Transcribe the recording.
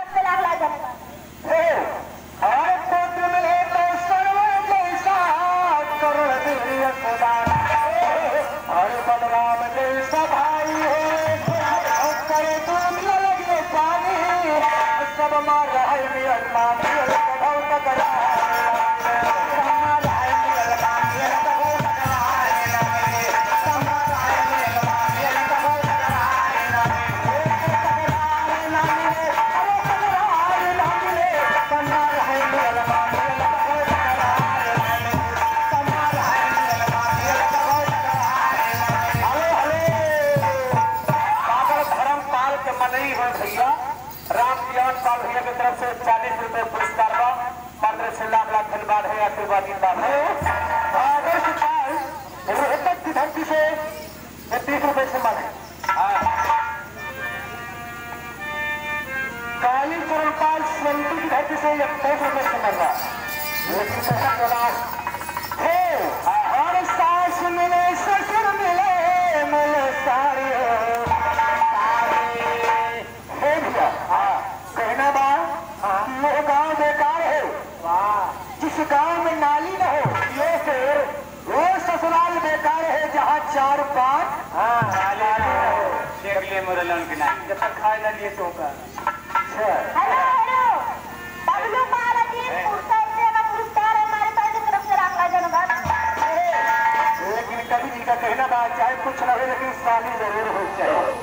तरफ से लाख लाख धन्यवाद। और पुत्र मिले तो सर्व जैसा करुण दिव्य सुदान, और बलराम जैसा भाई हो करे दूध लगे पानी, सब मार रहे मिलन मानी बहुत करा भैया की तरफ से 40 रुपए पुरस्कार का पंद्रह से लाख लाख धन्यवाद है। आशीर्वाद की धरती से 30 रुपए से मन है। काली चरणपाल संतु की धरती से 23 रुपए से मन रहा, लेकिन और सास मिले ससुर मिले मिले सारी कहना बात वो गांव बेकार है, जिस गांव में नाली न हो ये फिर वो ससुराल बेकार है जहाँ 4-5 मुरलन की नाली जब तक खाए न लिए तो का। हेलो हेलो बबलू महाराजी पुरस्कार का पुरस्कार हमारे पास की तरफ से लाख लाख धन्यवाद। लेकिन कभी जी का कहना बात चाहे कुछ न हो लेकिन शादी जरूर हो चाहिए।